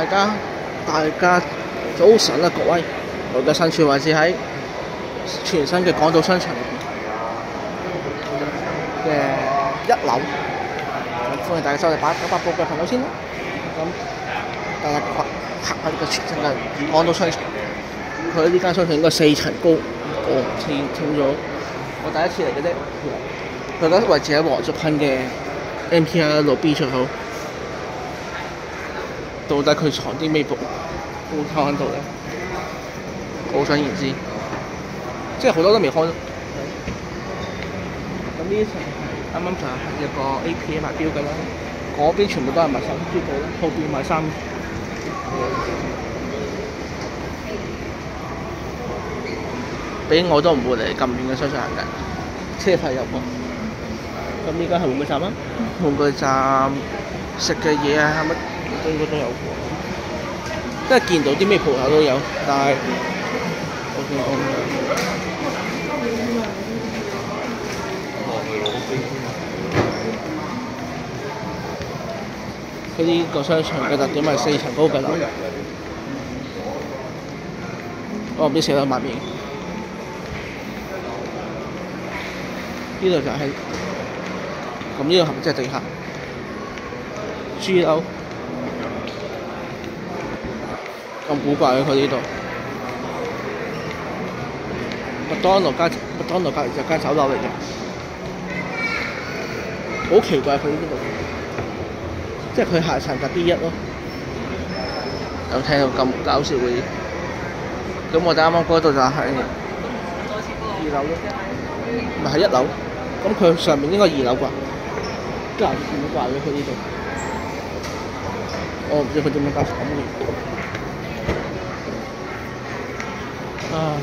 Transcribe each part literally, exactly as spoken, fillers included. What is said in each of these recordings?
大家大家早晨啊，各位！我嘅身處位置喺全新嘅港島商場嘅一樓，歡迎大家收睇八九八報嘅朋友先啦。咁大家拍拍下呢個全新嘅港島商場，佢呢間商場應該四層高，哦，清清咗。我第一次嚟嘅啫。佢而家位置喺黃竹坑嘅 M T R 路 B 出口。到底佢藏啲咩鋪鋪喺度咧？好想言之，即係好多都未開。咁呢一層啱啱就係一個 A P M 賣錶㗎啦，嗰邊全部都係賣手錶鋪啦，後邊賣衫。俾我都唔會嚟咁遠嘅商場行嘅，車費又貴。咁呢間係玩具站啊，玩具站食嘅嘢啊乜應該都有喎，即係見到啲咩鋪頭都有，但係我見到佢呢個商場嘅特點係四層高嘅樓，我唔知寫得埋面。呢度就係、是、咁，呢度係咪即係地下 G 樓？咁古怪嘅佢呢度，麥當勞加麥當勞隔離就間酒樓嚟嘅，好奇怪佢呢度，即係佢下層就 B 一咯。有聽到咁搞笑嘅嘢，咁我哋啱啱嗰度就係二樓咯，唔係喺一樓。咁佢上面應該二樓啩，真係古怪嘅佢呢度。我唔知佢點樣搞咁嘅。啊！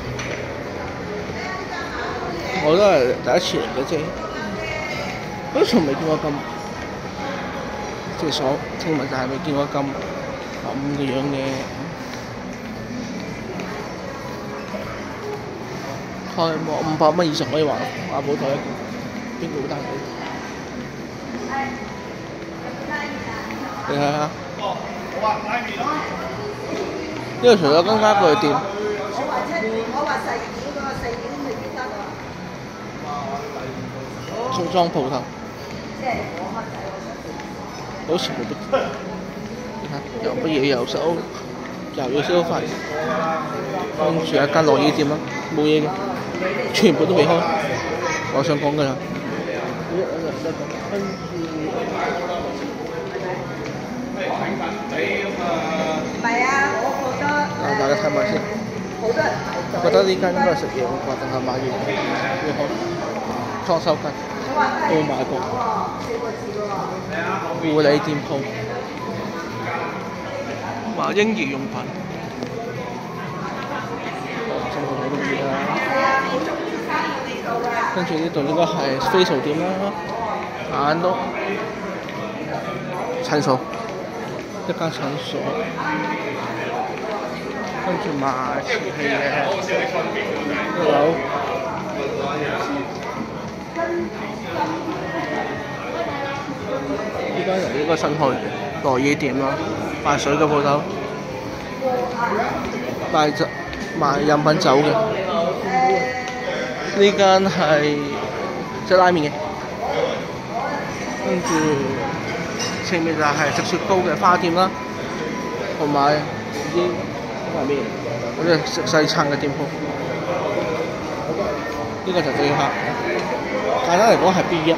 我都係第一次嚟嘅啫，我都從未見過咁，即係所聽聞就係未見過咁咁嘅樣嘅。開幕五百蚊以上可以話話冇台一個，邊個好單嘅？你睇下，呢個除咗更加貴店。我話細件嗰個細件未必得啊。中裝鋪頭。即係我開仔，好似冇得。你睇，又乜嘢又收，又要消費，跟住一間內衣店啦，冇嘢嘅，全部都未開。我想講㗎啦。跟住。唔係啊，我覺得。啊，大家睇埋先。好多人覺得呢間應該係食嘢好啩，定係買嘢？要開裝修緊，都買過。護理店鋪，買嬰兒用品。生活好多嘢啦。跟住呢度應該係 facial 店啦，眼都診所，一間診所。跟住賣瓷器嘅一樓，依間人應該新開內衣店啦，賣水嘅鋪頭，賣酒賣飲品酒嘅。呢間係即係拉麵嘅，跟住前面就係食雪糕嘅花店啦，同埋啲。係咩？嗰啲食西餐嘅店鋪，呢、這個就最客。簡單嚟講係 B 一。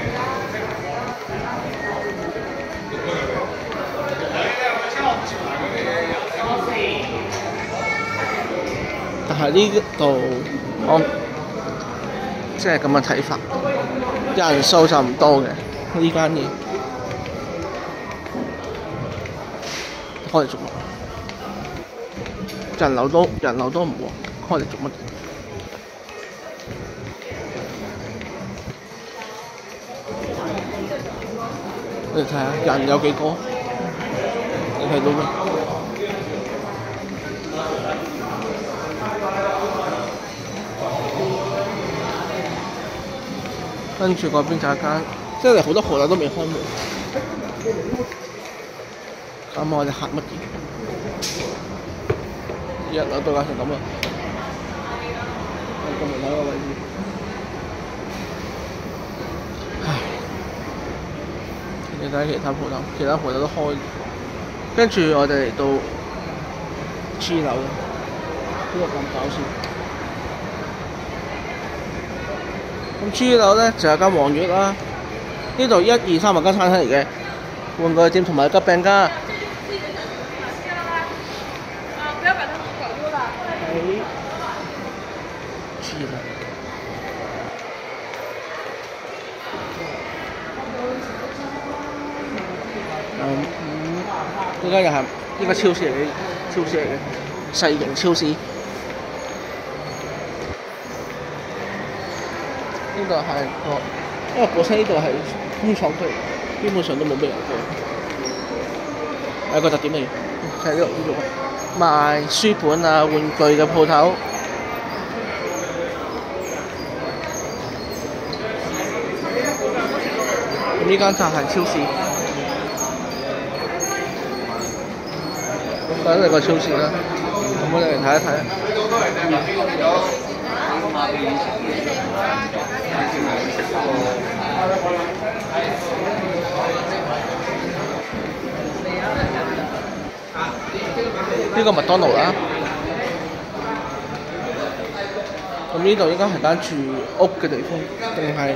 但係呢度我即係咁嘅睇法，人數就唔多嘅呢間嘢。開嚟做乜？人流都人流都唔旺，開嚟做乜？你睇下人有幾個？你睇到咩？跟住嗰邊就係間，即係好多鋪頭都未開門。 咁我哋行乜嘢？一樓到搞成咁啦，喺個門口個位置。唉，你睇其他鋪頭，其他鋪頭都開。跟住我哋嚟到 G 樓，呢個咁搞笑。咁 G 樓咧就有間黃月啦，呢度一二三係間餐廳嚟嘅，玩具店同埋吉餅家。喺 G 樓。嗯，呢間又係呢個超市嚟嘅，超市嚟嘅，細型超市。呢度係個，因為本身呢度係工廠區，基本上都冇咩人嘅。有個特點嚟嘅，就係呢度呢度賣書本啊、玩具嘅鋪頭。咁呢間就係超市。咁嚟個超市啦，咁我哋嚟睇一睇。呢個麥當勞啦，咁呢度應該係間住屋嘅地方，定係？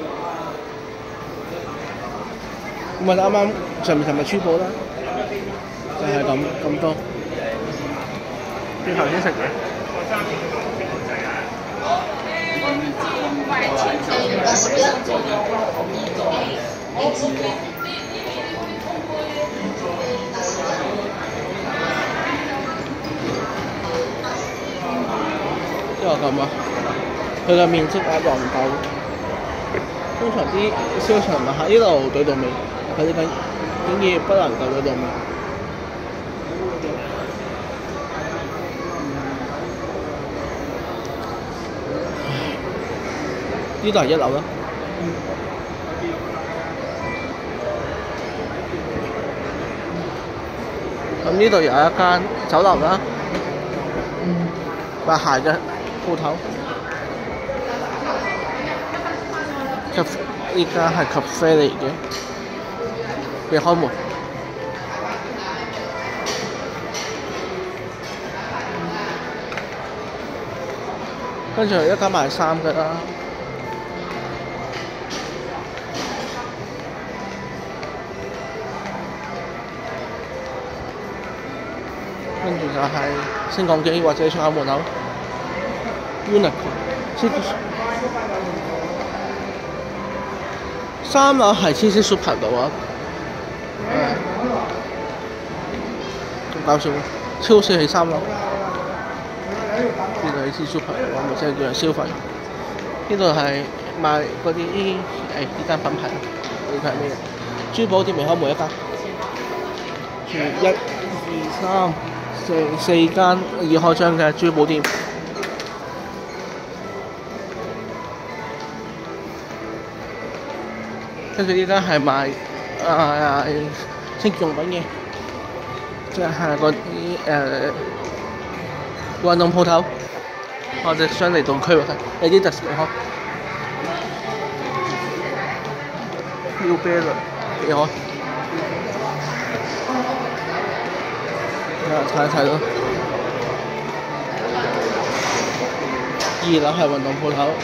咁我哋啱啱上面係咪珠寶啦？就係咁咁多。你頭先食嘅。呢個咁啊，佢嘅面積係黃豆。通常啲商場咪喺呢度對到尾，佢呢間竟然不能夠對到尾。呢度係一樓啦。咁呢度有一間酒樓啦，賣鞋嘅鋪頭。呢間係 cafe 嚟嘅，未開門。跟住一間賣衫嘅啦。跟住就係升降機或者出口門口 Uniqlo。三樓係千絲 Super 度啊，咁搞笑喎！超市喺三樓，呢度係千絲 Super 度啊，咪即係叫人消費。呢度係賣嗰啲誒呢間品牌，呢間係咩？珠寶店未開每一間，住一、二、三、四四間已開張嘅珠寶店。跟住呢間係賣啊清潔用品嘅，即係嗰啲誒運動鋪頭。我哋想嚟動區喎，睇 Adidas 嚟開 ，New Balance 幾開，啊睇一睇咯。二樓係運動鋪頭，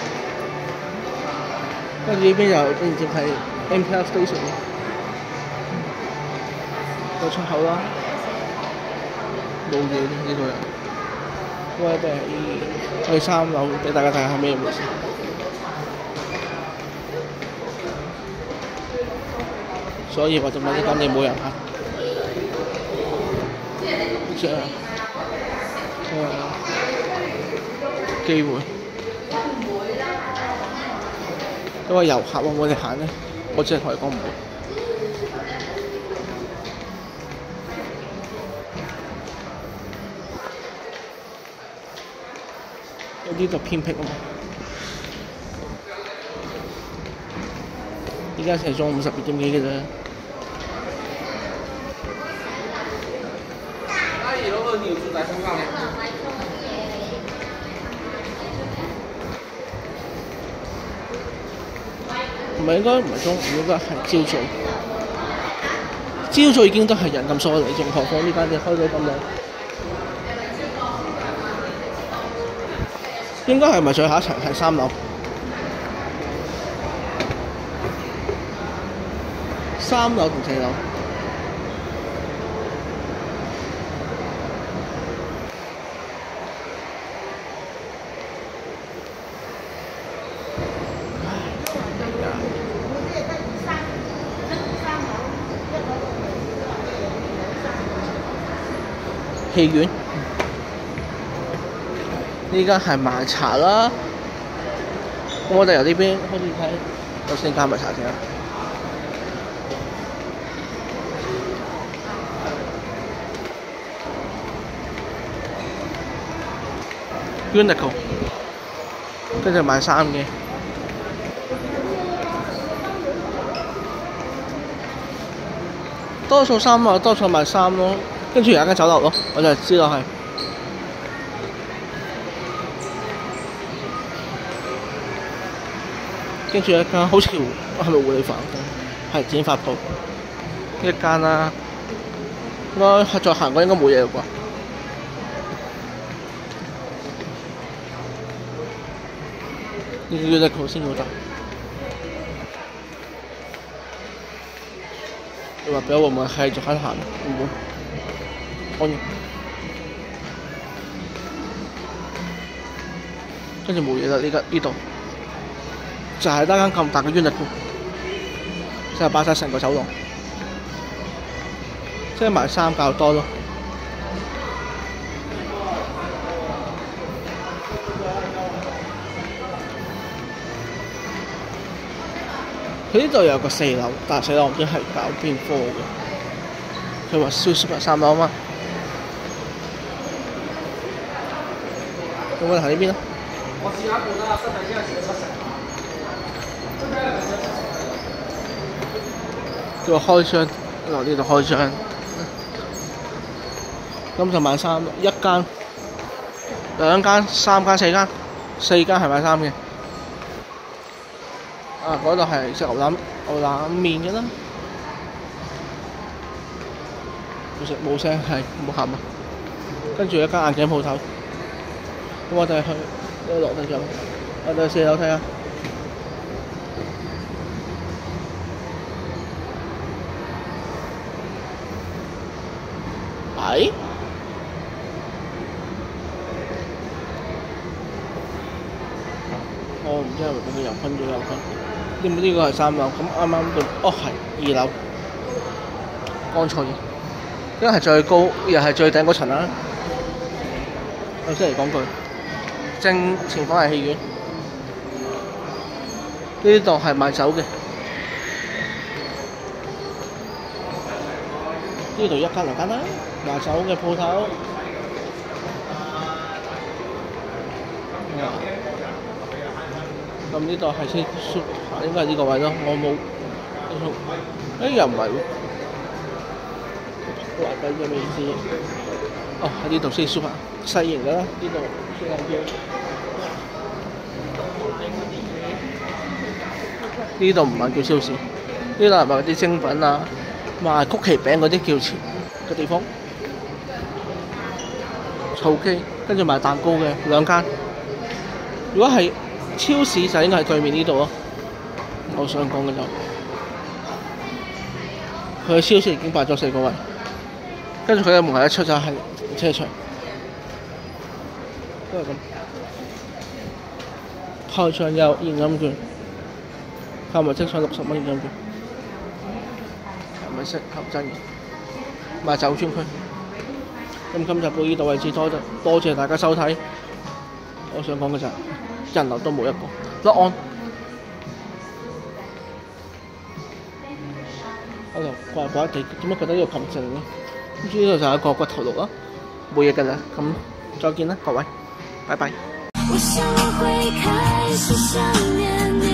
跟住呢邊又直接係 M T R Station 個出口啦，冇嘢呢度人。我哋去三樓俾大家睇下咩回事。所以我就問呢間店冇人行，即係誒機會。因為遊客會唔會嚟行咧？我只係同你講唔會。有啲就偏僻啊嘛。而家係中午十二點幾嘅啫。 有住宅通告咧？唔係應該唔係中午，應該係朝早。朝早已經都係人咁疏離，仲何況呢間店開咗咁耐。應該係咪最後一層係三樓？三樓同四樓。戲院，呢間係賣茶啦。咁我哋由呢邊開始睇，首先間賣茶先啦。Uniqlo， 跟住賣衫嘅。多數衫啊，多數賣衫咯。跟住有一間酒樓咯，我就知道係。跟住一間好似係咪護理房？係剪髮鋪一間啦。應該再行過應該冇嘢啩。呢個 Uniqlo 先好得。你話俾我會唔會係繼續喺度行？唔會。安然，跟住冇嘢啦。呢個呢度就係得間咁大嘅 Uniqlo，即係擺晒成個走廊，即係賣衫較多咯。佢呢度有個四樓，但係四樓唔知係搞邊科嘅。佢話燒 super 三樓啊嘛。咁我哋行呢邊啦。我試下半啦，身體應該少七成。佢話開箱，落呢度開箱。咁就買衫，一間、兩間、三間、四間，四間係買衫嘅。啊，嗰度係食牛腩牛腩麵嘅啦。冇食冇聲係冇喊啊！跟住一間眼鏡鋪頭。咁我哋去呢個落地上，我哋去四樓睇下。係？我唔知係咪俾佢入分咗入分。呢呢個係三樓，咁啱啱到，哦係二樓。剛錯咗，呢個係最高又係最頂嗰層啦。我先嚟講句。正前方係戲院，呢度係賣酒嘅，呢度一間兩間啦，賣酒嘅鋪頭。咁呢度係先，應該係呢個位咯，我冇，誒又唔係喎，壞鬼咗咩意思？哦，喺呢度先 super 細型嘅啦，呢度先係叫。呢度唔係叫超市，呢度係賣啲精品啊，賣曲奇餅嗰啲叫錢嘅地方。草機，跟住賣蛋糕嘅兩間。如果係超市就應該係對面呢度咯。我想講嘅就，佢嘅超市已經擺咗四個位，跟住佢嘅門口一出就係停車場，都係咁。開場有現金券。購物即上六十蚊現金券，係咪適合真嘅？賣酒專區。咁今日到呢度為止，多謝多謝大家收睇。我想講嘅就係人流都冇一個，落案。我就怪怪地，點解覺得呢度咁靜咧？跟住呢度就係一個骨頭路啦，冇嘢㗎啦。咁再見啦，各位，拜拜。我想我會開始想念